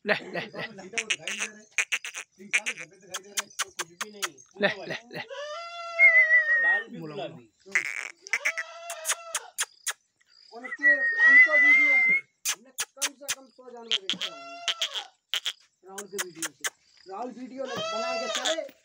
ले ले ले ले ले ले उनका वीडियो से हमने कम से कम 100 जानवर देखा राहुल के वीडियो से। राहुल वीडियो बना के चले